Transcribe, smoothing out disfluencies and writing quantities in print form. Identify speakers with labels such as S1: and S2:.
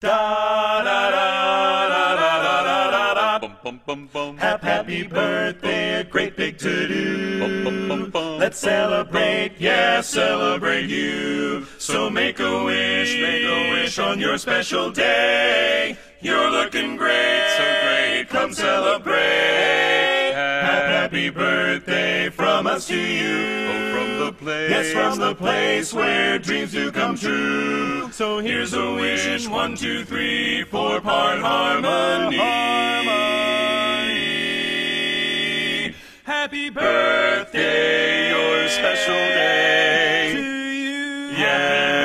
S1: Da da da da da da da da. Bum bum bum bum. Happy birthday, a great big to-do. Bum bum bum bum. Let's celebrate, yeah, celebrate you. So make a wish on your special day. You're looking great, so great, come celebrate. Happy birthday from us to you. Oh, from the place, yes, from the place where dreams do come true. So here's a wish, 1, 2, 3, 4-part harmony. Happy birthday, your special day. To you. Yeah.